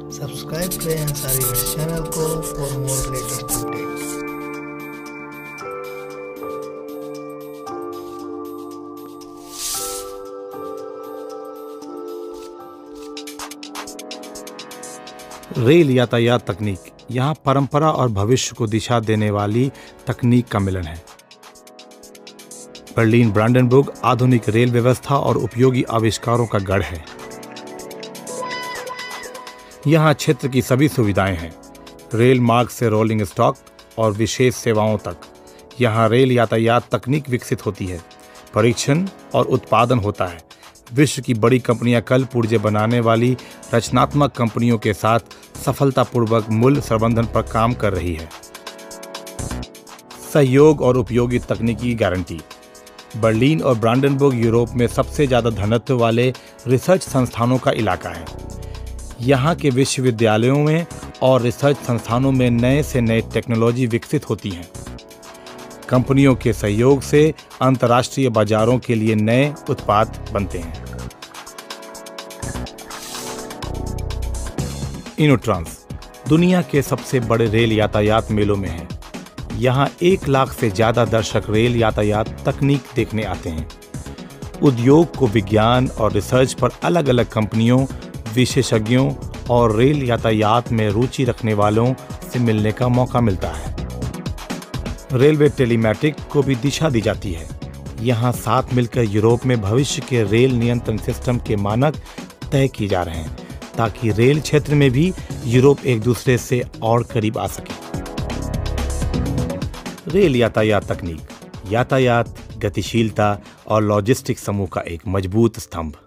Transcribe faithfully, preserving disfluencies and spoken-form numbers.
Subscribe करें Ansari world channel को for more latest updates. Rail यातायात तकनीक यहाँ परंपरा और भविष्य को दिशा देने वाली तकनीक का मिलन है। बर्लिन ब्रांडेनबुर्ग आधुनिक रेल व्यवस्था और उपयोगी आविष्कारों का गढ़ है। यहाँ क्षेत्र की सभी सुविधाएं हैं, रेल मार्ग से रोलिंग स्टॉक और विशेष सेवाओं तक। यहाँ रेल यातायात तकनीक विकसित होती है, परीक्षण और उत्पादन होता है। विश्व की बड़ी कंपनियां कल पुर्जे बनाने वाली रचनात्मक कंपनियों के साथ सफलतापूर्वक मूल्य प्रबंधन पर काम कर रही है। सहयोग और उपयोगी तकनीकी गारंटी। बर्लिन और ब्रांडेनबुर्ग यूरोप में सबसे ज्यादा घनत्व वाले रिसर्च संस्थानों का इलाका है। यहाँ के विश्वविद्यालयों में और रिसर्च संस्थानों में नए से नए टेक्नोलॉजी विकसित होती हैं। कंपनियों के सहयोग से अंतर्राष्ट्रीय बाजारों के लिए नए उत्पाद बनते हैं। इनोट्रांस दुनिया के सबसे बड़े रेल यातायात मेलों में है। यहाँ एक लाख से ज्यादा दर्शक रेल यातायात तकनीक देखने आते हैं। उद्योग को विज्ञान और रिसर्च पर अलग अलग कंपनियों, विशेषज्ञों और रेल यातायात में रुचि रखने वालों से मिलने का मौका मिलता है। रेलवे टेलीमैटिक को भी दिशा दी जाती है। यहाँ साथ मिलकर यूरोप में भविष्य के रेल नियंत्रण सिस्टम के मानक तय किए जा रहे हैं, ताकि रेल क्षेत्र में भी यूरोप एक दूसरे से और करीब आ सके। रेल यातायात तकनीक यातायात, गतिशीलता और लॉजिस्टिक समूह का एक मजबूत स्तंभ।